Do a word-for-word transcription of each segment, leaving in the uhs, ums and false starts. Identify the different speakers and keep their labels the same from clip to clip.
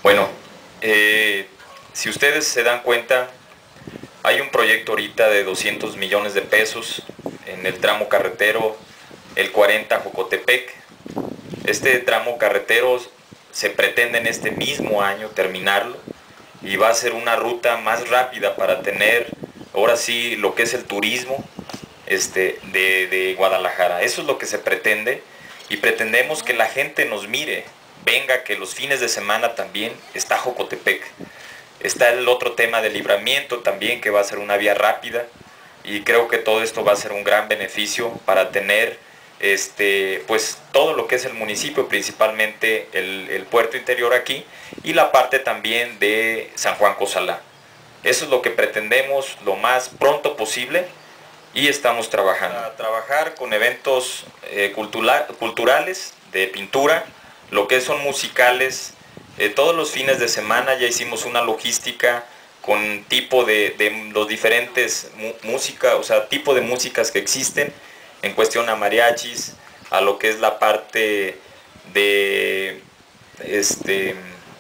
Speaker 1: Bueno, eh, si ustedes se dan cuenta, hay un proyecto ahorita de doscientos millones de pesos en el tramo carretero, el cuarenta Jocotepec. Este tramo carretero se pretende en este mismo año terminarlo y va a ser una ruta más rápida para tener ahora sí lo que es el turismo este, de, de Guadalajara. Eso es lo que se pretende, y pretendemos que la gente nos mire, venga, que los fines de semana también está Jocotepec. Está el otro tema del Libramiento también, que va a ser una vía rápida, y creo que todo esto va a ser un gran beneficio para tener este, pues todo lo que es el municipio, principalmente el, el puerto interior aquí y la parte también de San Juan Cozalá. Eso es lo que pretendemos lo más pronto posible, y estamos trabajando. A trabajar con eventos eh, cultura, culturales, de pintura, lo que son musicales, eh, todos los fines de semana ya hicimos una logística con tipo de, de los diferentes música, o sea, tipo de músicas que existen, en cuestión a mariachis, a lo que es la parte de este,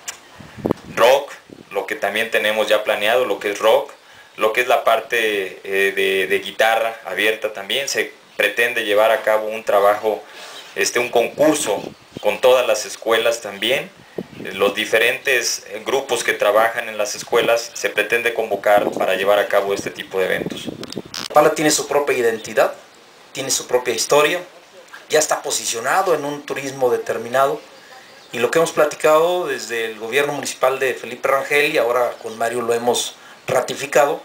Speaker 1: rock, lo que también tenemos ya planeado, lo que es rock, lo que es la parte eh, de, de guitarra abierta también. Se pretende llevar a cabo un trabajo, este, un concurso con todas las escuelas también. Los diferentes grupos que trabajan en las escuelas se pretende convocar para llevar a cabo este tipo de eventos.
Speaker 2: Chapala tiene su propia identidad, tiene su propia historia, ya está posicionado en un turismo determinado, y lo que hemos platicado desde el gobierno municipal de Felipe Rangel, y ahora con Mario lo hemos ratificado,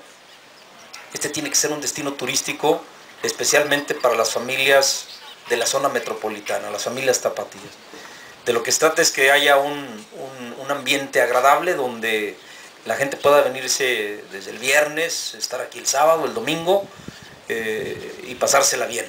Speaker 2: este tiene que ser un destino turístico especialmente para las familias de la zona metropolitana, las familias tapatías. De lo que se trata es que haya un, un, un ambiente agradable donde la gente pueda venirse desde el viernes, estar aquí el sábado, el domingo, eh, y pasársela bien.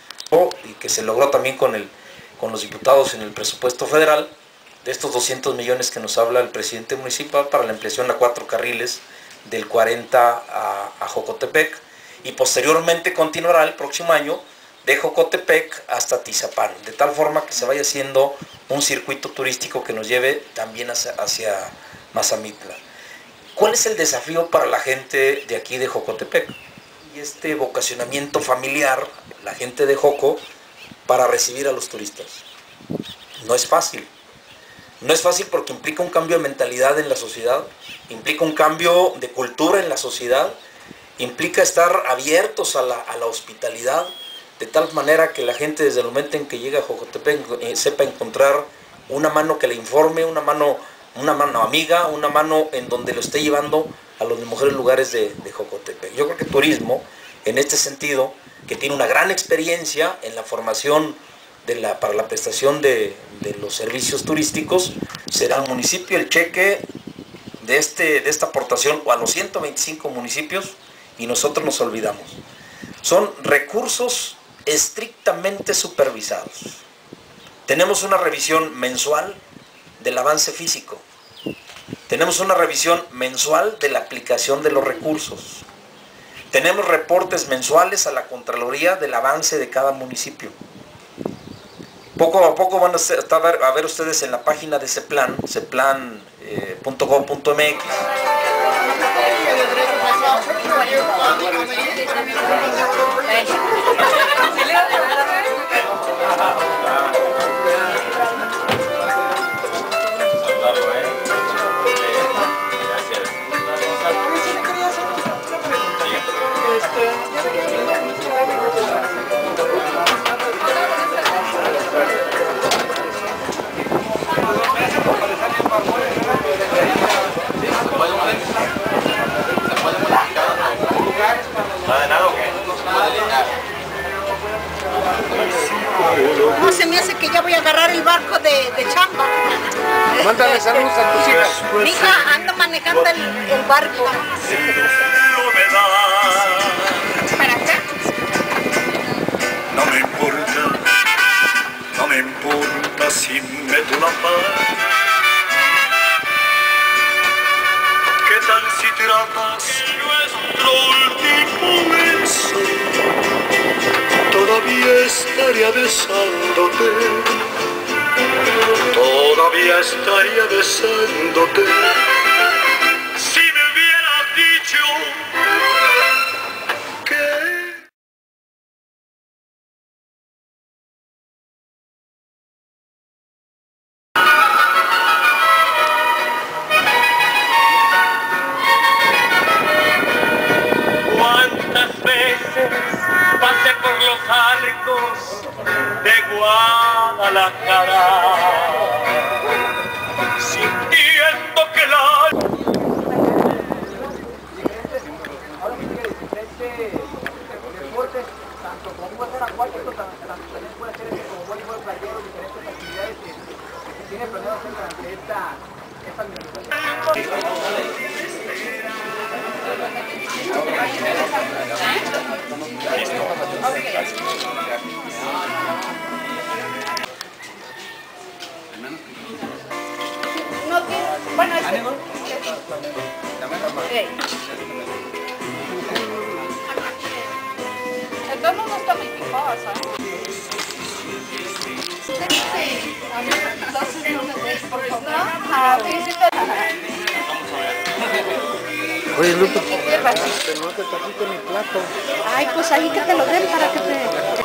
Speaker 2: Y que se logró también con, el, con los diputados en el presupuesto federal, de estos doscientos millones que nos habla el presidente municipal para la ampliación a cuatro carriles del cuarenta a, a Jocotepec, y posteriormente continuará el próximo año de Jocotepec hasta Tizapán, de tal forma que se vaya haciendo un circuito turístico que nos lleve también hacia, hacia Mazamitla. ¿Cuál es el desafío para la gente de aquí de Jocotepec? Y este vocacionamiento familiar, la gente de Joco, para recibir a los turistas. No es fácil. No es fácil porque implica un cambio de mentalidad en la sociedad, implica un cambio de cultura en la sociedad, implica estar abiertos a la, a la hospitalidad, de tal manera que la gente desde el momento en que llega a Jocotepec eh, sepa encontrar una mano que le informe, una mano, una mano amiga, una mano en donde lo esté llevando a los mejores lugares de, de Jocotepec. Yo creo que turismo, en este sentido, que tiene una gran experiencia en la formación de la, para la prestación de, de los servicios turísticos, será el municipio el cheque de, este, de esta aportación a los ciento veinticinco municipios, y nosotros nos olvidamos. Son recursos estrictamente supervisados. Tenemos una revisión mensual del avance físico. Tenemos una revisión mensual de la aplicación de los recursos. Tenemos reportes mensuales a la Contraloría del avance de cada municipio. Poco a poco van a, estar, a ver ustedes en la página de CEPLAN, ceplan punto gob punto mx.
Speaker 3: No, se me hace que ya voy a agarrar el barco de, de chamba.
Speaker 4: Mándale saludos a tus hijas.
Speaker 3: Mi hija anda manejando el, el barco. ¿Para acá?
Speaker 5: No me importa, no me importa si meto la paz. ¿Qué tal si tratas nuestro último beso? Todavía estaría besándote. todavía estaría besándote. Si me hubieras dicho que...
Speaker 6: ¿Cuántas veces pasé por los arcos de Guadalajara, sintiendo que la...
Speaker 3: No tiene, bueno, este. Ey. Entonces no está muy picosa. Entonces no me des, por favor. Ah,
Speaker 4: Oye, Lupe,
Speaker 3: ¿qué pasa?
Speaker 4: te no te trajiste mi plato.
Speaker 3: Ay, pues ahí que te lo den para que te...